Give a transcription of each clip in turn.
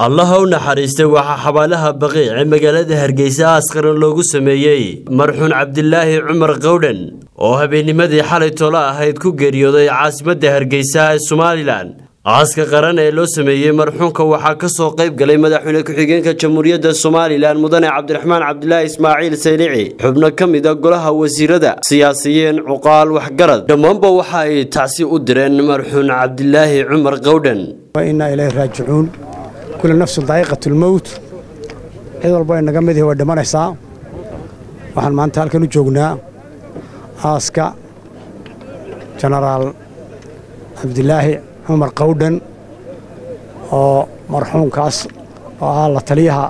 الله u naxariistay waxa xabaalaha baqiic ee magaalada Hargeysa askaran loogu sameeyay marxuun Cabdilaahi Cumar Qowdhan oo habeennimadii xalay tola ahayd ku geeriyooday caasimadda Hargeysa ee Soomaaliland aaska qaran ee loo sameeyay marxuunka waxa ka soo qayb galay madaxweyne ku-xigeenka Jamhuuriyadda Soomaaliland mudane Cabdiraxmaan Cabdilaahi Ismaaciil Saylici xubno kamid ah golaha wasiirada siyaasiyiin cuqaal waxgarad dhammaanba waxa ay tacsi u direen marxuun Cabdilaahi Cumar Qowdhan wa inna ilayhi raaji'uun كل نفس ضائقة الموت إذا البوين نجمده هو دمار ساعة وحن ما أنتهى كانوا جوجنا آسكا جنرال عبد الله عمر قودن ومرحوم كاس وعلى تليها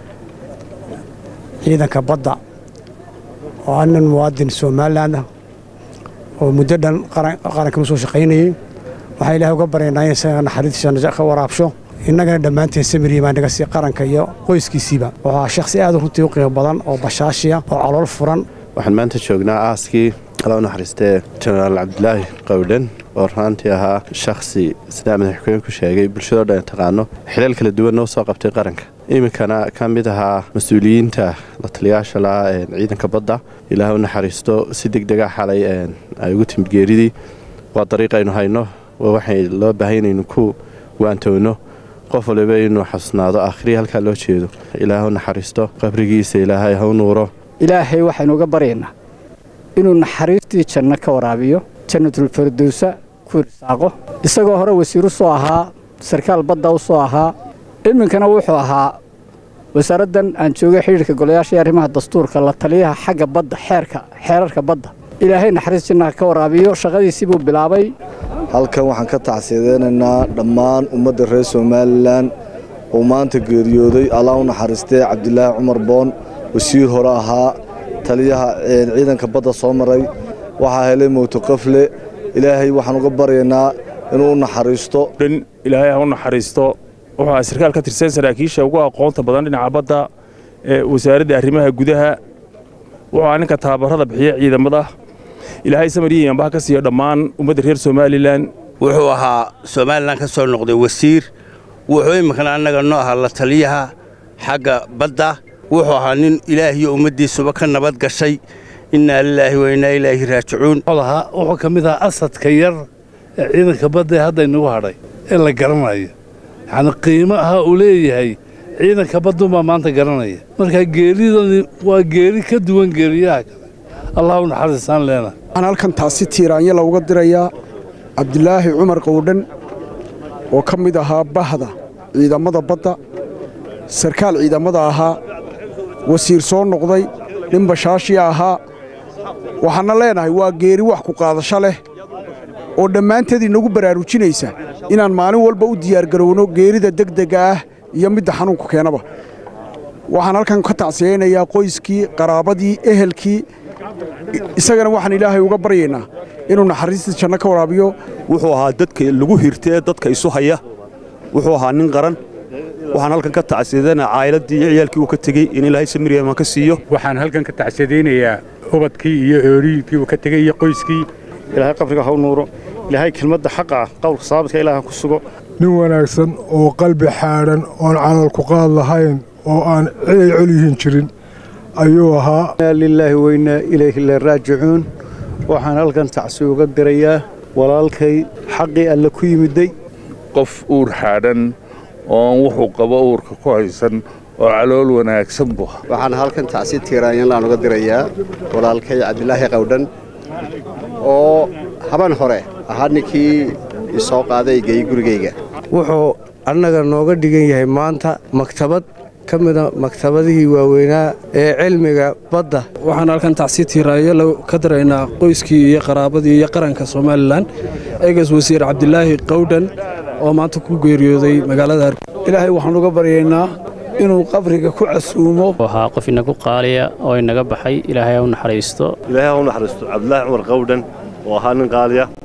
إذا كبضع وأن الموادن سومالنا ومددا قرن كمسو شقيني وحيله وقبرين نايسان حديث شنجاخ ورابشو innagana dhammaanteen samiriye baan naga sii qaranka iyo qoyskiisiiba waa shakhsi aad u runtii u qiimo badan oo bashaashiya oo calool furan waxaan maanta joognaa aaskii alla u naxariistay Generaal Cabdilaahi Qowdhan oo runtii ahaa shakhsi sida madaxweynuhu ku sheegay bulshada dhan taqaano xilal kala duwan oo soo qabtay qaranka iminkana ka mid ahaa mas'uuliyiinta la taliyaasha la ciidanka badda ilaahay u naxariisto si degdeg ah xalay ay ugu timid geeridii waa dariiqaynu hayno waxay loo baahanayno ku waantoono qof waliba inuu xasnaado akhri halka loo jeedo ilaahu naxariisto qabrigiisa ilaahay ha u nuuro ilaahay waxaynu uga baryaynaa inuu naxariistii janno ka waraabiyo jannatul firdawsa ku risaaqo isagoo hore wasiiru soo ahaa sarkaal badda u soo ahaa iminkana wuxuu ahaa wasaaraddan aan joogay xiriirka golayaasha arrimaha dastuurka la taliyaha xagga badda xeerarka badda ilaahay naxariis janno ka waraabiyo shaqadiisii buu bilaabay halkan waxaan ka tacsiyadeynaynaa dhammaan ummadda reer Soomaaliland oo maanta geeriyooday Allah u naxariistay Cabdilaahi Cumar Boon wasiir hore ahaa taliyaha ciidanka badda soo maray waxa helay mowt qafle ilaahay waxaan uga baryaynaa inuu naxariisto ilaahay ha u naxariisto waxa sarkaal ka tirsan saraakiisha ugu aqoonta badan dhinaca badda ee wasaaradda arrimaha gudaha waxa ninka tababarada bixiya ciidamada ilaahay samariyan baa ka siiyo dhammaan ummadda reer Soomaaliland wuxuu ahaa Soomaaliland ka soo noqday wasiir wuxuu imkana anaga noo ahaa la taliyaha xagga badda wuxuu ahaa nin ilaahay iyo ummadiisuba ka nabad gashay inna lillahi wa inna ilayhi raaji'uun wuxuu kamid ah asadka yar ee ciidanka badda hadda inagu hadhay ee la garanayo yani qiimaha uu leeyahay ciidanka baddu ma maanta garanaya marka geeridani waa geeri ka duwan geeriyaha الله ونحرسان لنا أنا halkan taasi tiiraanya looga dirayaa Cabdilaahi Cumar Qowdhan oo kamid ahaa bahda ciidamada badda sarkaal ciidamada ahaa wasiir soo noqday nin bashaashi ahaa waxaana leenahay waa geeri wax ku qaadasho leh oo dhammaanteed inagu baraarujinaysa inaan maalin walba u diyaar garowno geerida degdega ah iyo midda xanuunku keenaba waxaan halkan ka tacsiyeynayaa qoyskii qaraabadii ehelkii isagana waxaan ilaahay uga baryaynaa inuu naxariista janno ka waraabiyo wuxuu ahaa dadka lagu hirtay dadka isu haya wuxuu ahaa nin qaran waxaan halkan ka tacsiyeynaa caayiladii iyo ciyaalkii uu ka tagay in ilaahay samiriya ka siiyo waxaan halkan ka tacsiyeynayaa ubadkii iyo eeriikii uu ka tagay iyo qoyskii ilaahay qabriga ha u nuuro ilaahay kelmadda xaq ah qowlka saabadka ilaahay ku sugo nin wanaagsan oo qalbi xaaran oo calal ku qaad lahayn oo aan cid celihin jirin ayuu ahaa lillaahi wa inna ilayhi raaji'uun waxaan halkan tacsi uga dirayaa walaalkay xaqi alla ku yimiday qof uur xaadan oo wuxuu qabo uurka ku haysan oo calool wanaagsan buu waxaan halkan tacsi tiiraanya uga dirayaa walaalkay Cabdilaahi Qowdhan oo haban hore ahaa ninkii soo qaaday gurigayga wuxuu annaga nooga dhigan yahay maanta maktabad kamida maktabadihii waaweynaa ee cilmiga badda waxaan halkan tacsi tiiraanya ka diraynaa qoyskii iyo qaraabadii iyo qaranka Soomaaliland eegas wasiir Cabdilaahi Qowdhan oo maanta ku geeriyooday magaalada ilaahay waxaan uga baryaynaa inuu qabriga ku casuumo waxa qof inagu qaaliya oo inaga baxay ilaahay u naxariisto Cabdilaahi Cumar Qowdhan oo ahaa nin qaaliya